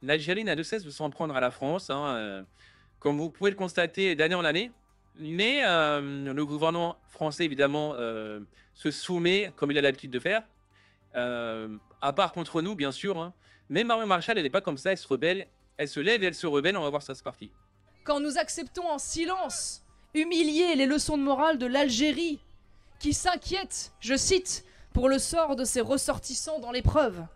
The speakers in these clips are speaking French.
l'Algérie n'a de cesse de s'en prendre à la France, hein, comme vous pouvez le constater d'année en année. Mais le gouvernement français, évidemment, se soumet comme il a l'habitude de faire, à part contre nous, bien sûr, hein. Mais Marion Maréchal, elle n'est pas comme ça, elle se rebelle, elle se lève et elle se rebelle, on va voir ça, c'est parti. Quand nous acceptons en silence, humiliés, les leçons de morale de l'Algérie, qui s'inquiète, je cite, pour le sort de ses ressortissants dans l'épreuve.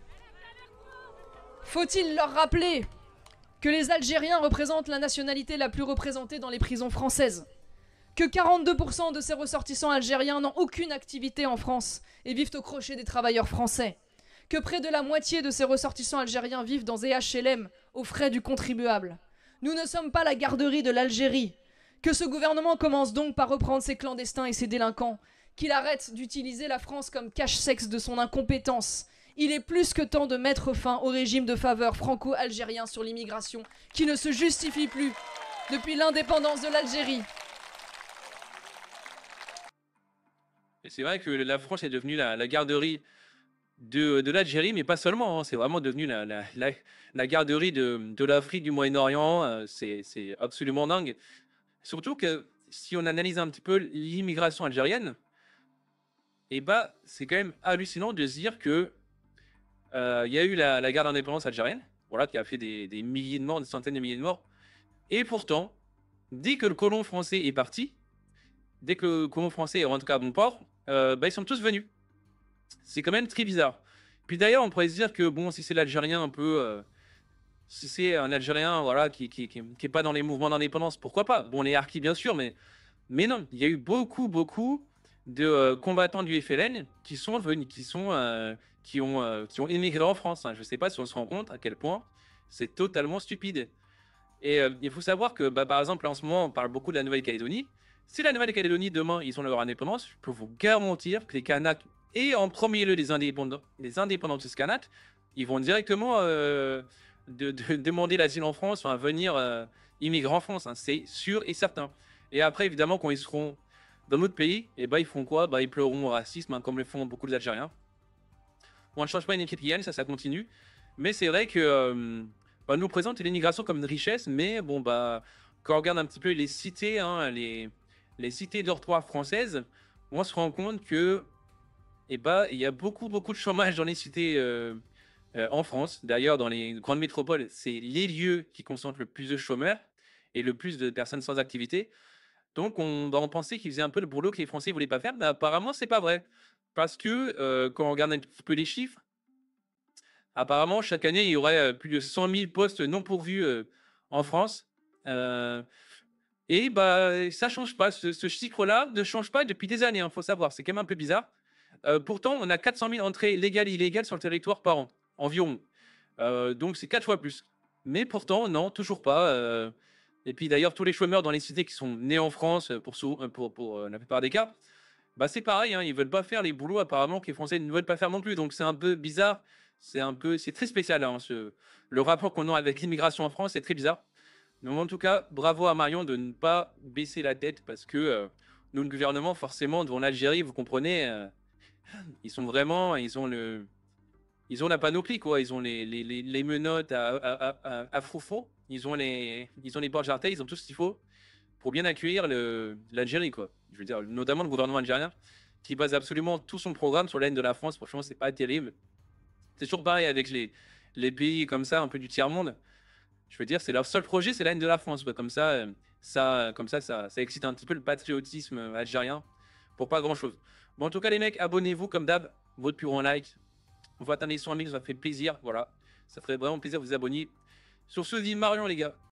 Faut-il leur rappeler que les Algériens représentent la nationalité la plus représentée dans les prisons françaises, que 42% de ces ressortissants algériens n'ont aucune activité en France et vivent au crochet des travailleurs français, que près de la moitié de ces ressortissants algériens vivent dans des HLM aux frais du contribuable. Nous ne sommes pas la garderie de l'Algérie. Que ce gouvernement commence donc par reprendre ses clandestins et ses délinquants, qu'il arrête d'utiliser la France comme cache-sexe de son incompétence. Il est plus que temps de mettre fin au régime de faveur franco-algérien sur l'immigration, qui ne se justifie plus depuis l'indépendance de l'Algérie. Et c'est vrai que la France est devenue la garderie de l'Algérie, mais pas seulement, hein, c'est vraiment devenu la garderie de l'Afrique, du Moyen-Orient, c'est absolument dingue. Surtout que si on analyse un petit peu l'immigration algérienne, et bah, c'est quand même hallucinant de se dire que il y a eu la guerre d'indépendance algérienne, voilà, qui a fait des milliers de morts, des centaines de milliers de morts. Et pourtant, dès que le colon français est parti, dès que le colon français est rentré à bon port, bah, ils sont tous venus. C'est quand même très bizarre. Puis d'ailleurs, on pourrait se dire que bon, si c'est l'Algérien un peu, si c'est un Algérien, voilà, qui est pas dans les mouvements d'indépendance, pourquoi pas? Bon, les harkis, bien sûr, mais non, il y a eu beaucoup de combattants du FLN qui sont venus, qui ont immigré en France, hein. Je sais pas si on se rend compte à quel point c'est totalement stupide. Et il faut savoir que, bah, par exemple, en ce moment, on parle beaucoup de la Nouvelle-Calédonie. Si la Nouvelle-Calédonie, demain, ils ont leur indépendance, je peux vous garantir que les Kanaks, et en premier lieu les indépendantistes Kanaks, ils vont directement demander l'asile en France, enfin, venir immigrer en France, hein, c'est sûr et certain. Et après, évidemment, quand ils seront dans notre pays, et bah, ils font quoi? Bah, ils pleureront au racisme, hein, comme le font beaucoup d'Algériens. On ne change pas une équipe qui gagne, ça continue. Mais c'est vrai que bah, nous présente l'immigration comme une richesse, mais bon, bah, quand on regarde un petit peu les cités, hein, les cités dortoirs françaises, on se rend compte que, eh bah, il y a beaucoup de chômage dans les cités en France. D'ailleurs, dans les grandes métropoles, c'est les lieux qui concentrent le plus de chômeurs et le plus de personnes sans activité. Donc, on va en penser qu'ils faisaient un peu le boulot que les Français voulaient pas faire, mais apparemment, c'est pas vrai. Parce que quand on regarde un petit peu les chiffres, apparemment, chaque année, il y aurait plus de 100 000 postes non pourvus en France. Euh, et bah, ça change pas. Ce chiffre-là ne change pas depuis des années, il faut savoir. C'est quand même un peu bizarre. Pourtant, on a 400 000 entrées légales et illégales sur le territoire par an, environ. Donc, c'est 4 fois plus. Mais pourtant, non, toujours pas. Et puis d'ailleurs, tous les chômeurs dans les cités qui sont nés en France, pour la plupart des cas, bah, c'est pareil, hein, ils veulent pas faire les boulots apparemment que les Français ne veulent pas faire non plus. Donc c'est un peu bizarre, c'est très spécial, hein, le rapport qu'on a avec l'immigration en France, c'est très bizarre. Donc en tout cas, bravo à Marion de ne pas baisser la tête parce que nous, le gouvernement, forcément, devant l'Algérie, vous comprenez, ils sont vraiment, ils ont la panoplie, quoi. Ils ont les menottes à froufrou, ils ont les bords jartelles, ils ont tout ce qu'il faut pour bien accueillir l'Algérie, quoi. Je veux dire, notamment le gouvernement algérien, qui base absolument tout son programme sur la haine de la France. Franchement, c'est pas terrible. C'est toujours pareil avec les pays comme ça, un peu du tiers-monde. Je veux dire, c'est leur seul projet, c'est la haine de la France, quoi. Comme ça, ça excite un petit peu le patriotisme algérien pour pas grand-chose. Bon, en tout cas, les mecs, abonnez-vous comme d'hab. Votre plus grand like. On va atteindre les 100 000, ça fait plaisir. Voilà. Ça ferait vraiment plaisir de vous abonner. Sur ce, dit Marion, les gars.